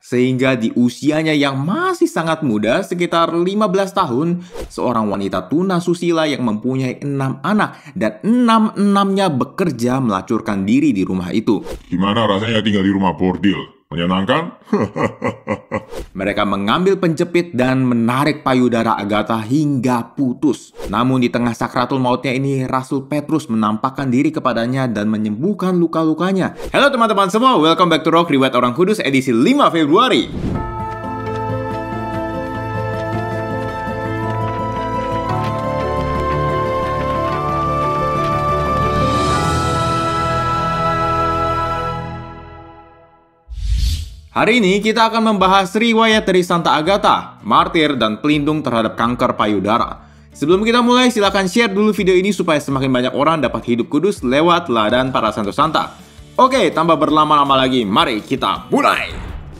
Sehingga di usianya yang masih sangat muda, sekitar 15 tahun, seorang wanita tunasusila yang mempunyai 6 anak dan 6-6-nya bekerja melacurkan diri di rumah itu. Gimana rasanya tinggal di rumah bordil? Menyenangkan? Mereka mengambil penjepit dan menarik payudara Agatha hingga putus. Namun di tengah sakratul mautnya ini, Rasul Petrus menampakkan diri kepadanya dan menyembuhkan luka-lukanya. Halo teman-teman semua, welcome back to Rock Riwayat Orang Kudus edisi 5 Februari. Hari ini kita akan membahas riwayat dari Santa Agatha, martir dan pelindung terhadap kanker payudara. Sebelum kita mulai, silakan share dulu video ini supaya semakin banyak orang dapat hidup kudus lewat teladan para santo santa. Oke, tanpa berlama-lama lagi, mari kita mulai!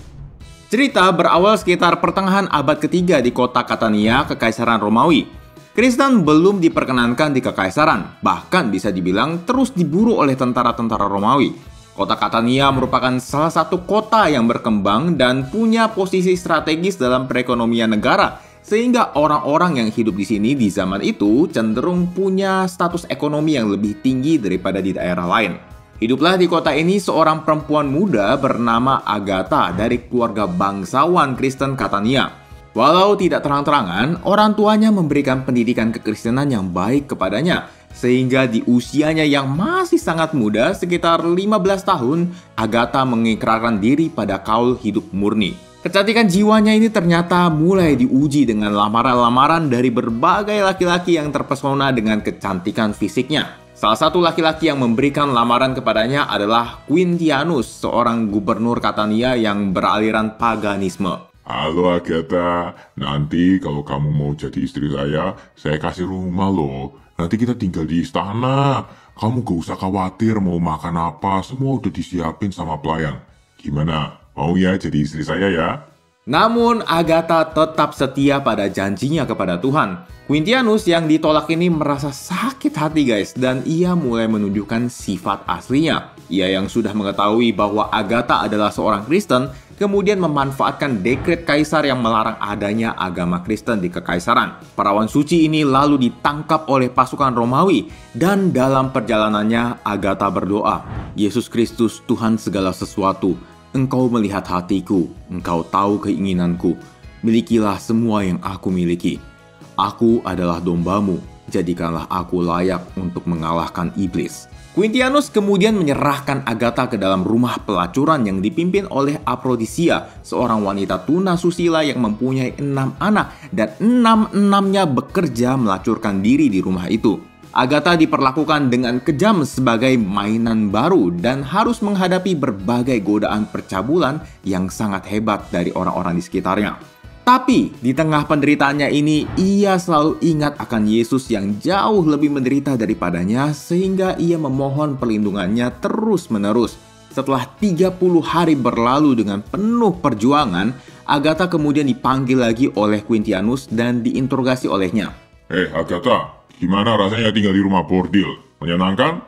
Cerita berawal sekitar pertengahan abad ketiga di kota Catania, Kekaisaran Romawi. Kristen belum diperkenankan di Kekaisaran, bahkan bisa dibilang terus diburu oleh tentara-tentara Romawi. Kota Catania merupakan salah satu kota yang berkembang dan punya posisi strategis dalam perekonomian negara, sehingga orang-orang yang hidup di sini di zaman itu cenderung punya status ekonomi yang lebih tinggi daripada di daerah lain. Hiduplah di kota ini seorang perempuan muda bernama Agatha dari keluarga bangsawan Kristen Catania. Walau tidak terang-terangan, orang tuanya memberikan pendidikan kekristenan yang baik kepadanya, sehingga di usianya yang masih sangat muda, sekitar 15 tahun, Agatha mengikrarkan diri pada kaul hidup murni. Kecantikan jiwanya ini ternyata mulai diuji dengan lamaran-lamaran dari berbagai laki-laki yang terpesona dengan kecantikan fisiknya. Salah satu laki-laki yang memberikan lamaran kepadanya adalah Quintianus, seorang gubernur Catania yang beraliran paganisme. Halo Agatha, nanti kalau kamu mau jadi istri saya kasih rumah loh. Nanti kita tinggal di istana. Kamu gak usah khawatir mau makan apa, semua udah disiapin sama pelayan. Gimana? Mau ya jadi istri saya ya? Namun Agatha tetap setia pada janjinya kepada Tuhan. Quintianus yang ditolak ini merasa sakit hati guys, dan ia mulai menunjukkan sifat aslinya. Ia yang sudah mengetahui bahwa Agatha adalah seorang Kristen, kemudian memanfaatkan dekret kaisar yang melarang adanya agama Kristen di Kekaisaran. Perawan suci ini lalu ditangkap oleh pasukan Romawi, dan dalam perjalanannya Agatha berdoa, "Yesus Kristus, Tuhan segala sesuatu, Engkau melihat hatiku, Engkau tahu keinginanku, milikilah semua yang aku miliki. Aku adalah dombamu, jadikanlah aku layak untuk mengalahkan iblis." Quintianus kemudian menyerahkan Agatha ke dalam rumah pelacuran yang dipimpin oleh Aprodisia, seorang wanita tunasusila yang mempunyai 6 anak dan 6-6-nya bekerja melacurkan diri di rumah itu. Agatha diperlakukan dengan kejam sebagai mainan baru dan harus menghadapi berbagai godaan percabulan yang sangat hebat dari orang-orang di sekitarnya. Tapi di tengah penderitaannya ini, ia selalu ingat akan Yesus yang jauh lebih menderita daripadanya, sehingga ia memohon perlindungannya terus-menerus. Setelah 30 hari berlalu dengan penuh perjuangan, Agatha kemudian dipanggil lagi oleh Quintianus dan diinterogasi olehnya. Agatha, gimana rasanya tinggal di rumah bordil? Menyenangkan?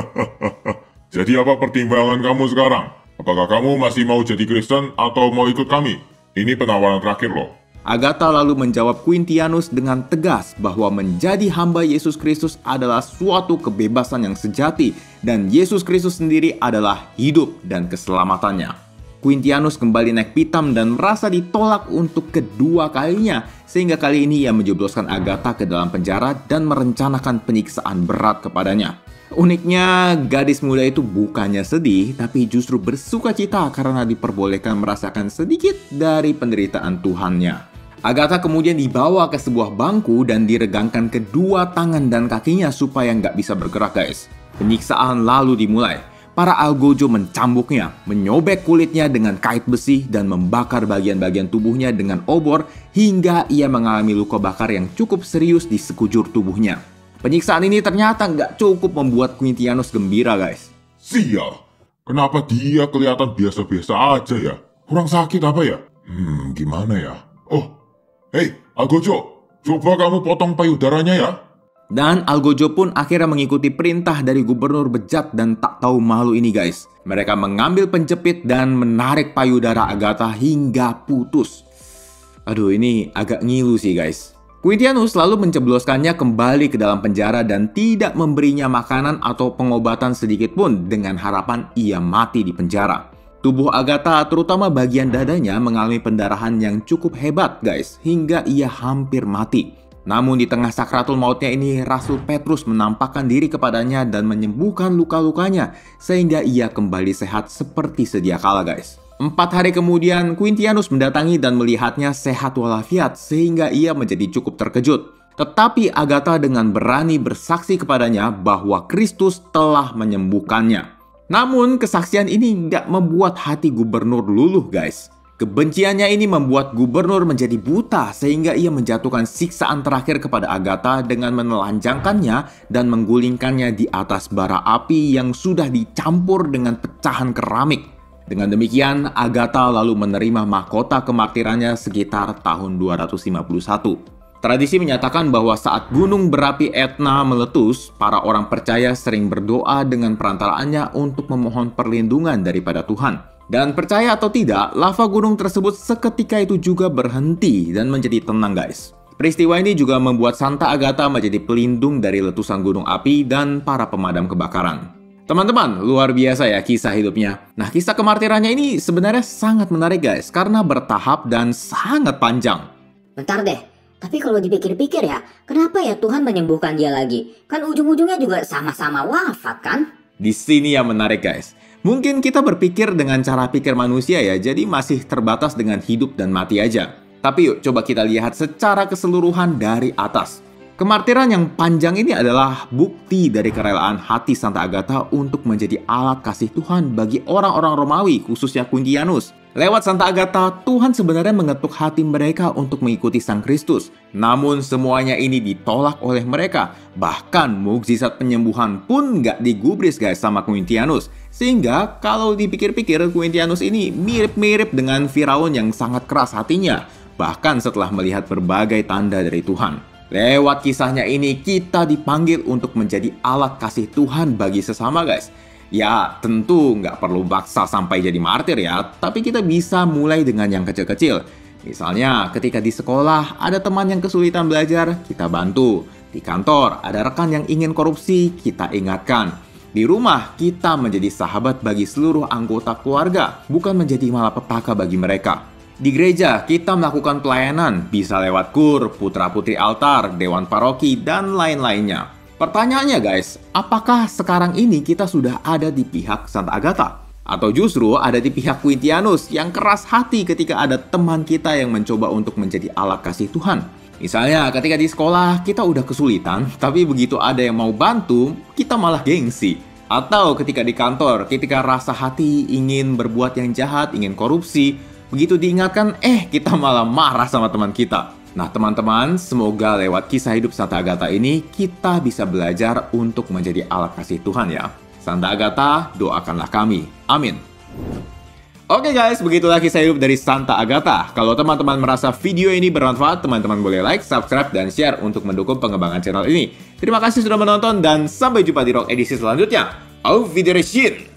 Jadi apa pertimbangan kamu sekarang? Apakah kamu masih mau jadi Kristen atau mau ikut kami? Ini penawaran terakhir loh. Agatha lalu menjawab Quintianus dengan tegas bahwa menjadi hamba Yesus Kristus adalah suatu kebebasan yang sejati, dan Yesus Kristus sendiri adalah hidup dan keselamatannya. Quintianus kembali naik pitam dan merasa ditolak untuk kedua kalinya, sehingga kali ini ia menjebloskan Agatha ke dalam penjara dan merencanakan penyiksaan berat kepadanya. Uniknya, gadis muda itu bukannya sedih, tapi justru bersuka cita karena diperbolehkan merasakan sedikit dari penderitaan Tuhannya. Agatha kemudian dibawa ke sebuah bangku dan diregangkan kedua tangan dan kakinya supaya nggak bisa bergerak guys. Penyiksaan lalu dimulai. Para algojo mencambuknya, menyobek kulitnya dengan kait besi dan membakar bagian-bagian tubuhnya dengan obor hingga ia mengalami luka bakar yang cukup serius di sekujur tubuhnya. Penyiksaan ini ternyata nggak cukup membuat Quintianus gembira guys. Sial, kenapa dia kelihatan biasa-biasa aja ya? Kurang sakit apa ya? Gimana ya? Oh, hei Algojo, coba kamu potong payudaranya ya. Dan Algojo pun akhirnya mengikuti perintah dari gubernur bejat dan tak tahu malu ini guys. Mereka mengambil penjepit dan menarik payudara Agatha hingga putus. Aduh, ini agak ngilu sih guys. Quintianus lalu mencebloskannya kembali ke dalam penjara dan tidak memberinya makanan atau pengobatan sedikit pun dengan harapan ia mati di penjara. Tubuh Agatha, terutama bagian dadanya, mengalami pendarahan yang cukup hebat guys, hingga ia hampir mati. Namun di tengah sakratul mautnya ini, Rasul Petrus menampakkan diri kepadanya dan menyembuhkan luka-lukanya, sehingga ia kembali sehat seperti sedia kala guys. 4 hari kemudian, Quintianus mendatangi dan melihatnya sehat walafiat, sehingga ia menjadi cukup terkejut. Tetapi Agatha dengan berani bersaksi kepadanya bahwa Kristus telah menyembuhkannya. Namun kesaksian ini tidak membuat hati gubernur luluh guys. Kebenciannya ini membuat gubernur menjadi buta sehingga ia menjatuhkan siksaan terakhir kepada Agatha dengan menelanjangkannya dan menggulingkannya di atas bara api yang sudah dicampur dengan pecahan keramik. Dengan demikian, Agatha lalu menerima mahkota kemartirannya sekitar tahun 251. Tradisi menyatakan bahwa saat gunung berapi Etna meletus, para orang percaya sering berdoa dengan perantaraannya untuk memohon perlindungan daripada Tuhan. Dan percaya atau tidak, lava gunung tersebut seketika itu juga berhenti dan menjadi tenang guys. Peristiwa ini juga membuat Santa Agatha menjadi pelindung dari letusan gunung api dan para pemadam kebakaran. Teman-teman, luar biasa ya kisah hidupnya. Nah, kisah kemartirannya ini sebenarnya sangat menarik guys, karena bertahap dan sangat panjang. Bentar deh, tapi kalau dipikir-pikir ya, kenapa ya Tuhan menyembuhkan dia lagi? Kan ujung-ujungnya juga sama-sama wafat kan? Di sini yang menarik guys. Mungkin kita berpikir dengan cara pikir manusia ya, jadi masih terbatas dengan hidup dan mati aja. Tapi yuk coba kita lihat secara keseluruhan dari atas. Kemartiran yang panjang ini adalah bukti dari kerelaan hati Santa Agatha untuk menjadi alat kasih Tuhan bagi orang-orang Romawi, khususnya Quintianus. Lewat Santa Agatha, Tuhan sebenarnya mengetuk hati mereka untuk mengikuti Sang Kristus. Namun semuanya ini ditolak oleh mereka. Bahkan mukjizat penyembuhan pun nggak digubris guys sama Quintianus. Sehingga kalau dipikir-pikir, Quintianus ini mirip-mirip dengan Firaun yang sangat keras hatinya. Bahkan setelah melihat berbagai tanda dari Tuhan. Lewat kisahnya ini, kita dipanggil untuk menjadi alat kasih Tuhan bagi sesama guys. Ya, tentu nggak perlu baksa sampai jadi martir ya, tapi kita bisa mulai dengan yang kecil-kecil. Misalnya, ketika di sekolah ada teman yang kesulitan belajar, kita bantu. Di kantor, ada rekan yang ingin korupsi, kita ingatkan. Di rumah, kita menjadi sahabat bagi seluruh anggota keluarga, bukan menjadi malapetaka bagi mereka. Di gereja, kita melakukan pelayanan, bisa lewat kur, putra-putri altar, dewan paroki, dan lain-lainnya. Pertanyaannya guys, apakah sekarang ini kita sudah ada di pihak Santa Agatha? Atau justru ada di pihak Quintianus yang keras hati ketika ada teman kita yang mencoba untuk menjadi alat kasih Tuhan? Misalnya ketika di sekolah kita udah kesulitan, tapi begitu ada yang mau bantu, kita malah gengsi. Atau ketika di kantor, ketika rasa hati ingin berbuat yang jahat, ingin korupsi, begitu diingatkan, kita malah marah sama teman kita. Nah teman-teman, semoga lewat kisah hidup Santa Agatha ini, kita bisa belajar untuk menjadi alat kasih Tuhan ya. Santa Agatha, doakanlah kami. Amin. Oke guys, begitulah kisah hidup dari Santa Agatha. Kalau teman-teman merasa video ini bermanfaat, teman-teman boleh like, subscribe, dan share untuk mendukung pengembangan channel ini. Terima kasih sudah menonton dan sampai jumpa di Rock edisi selanjutnya. Auf Wiedersehen!